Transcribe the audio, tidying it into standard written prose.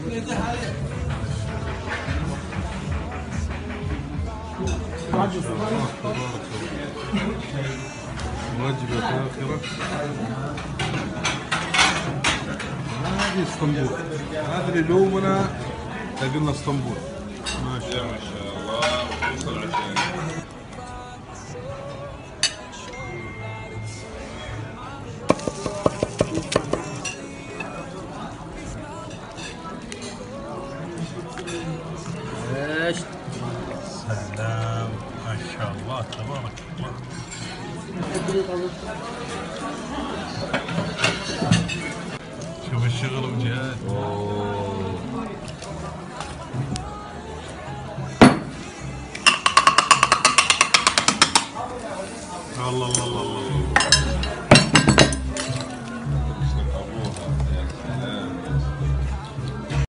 وجبة فاخرة. هذه اسطنبول، هذا اللي يلومنا قلنا اسطنبول. ما شاء الله وصل عشان سلام. ما شاء الله تبارك الله. شوف الشغل وجهات.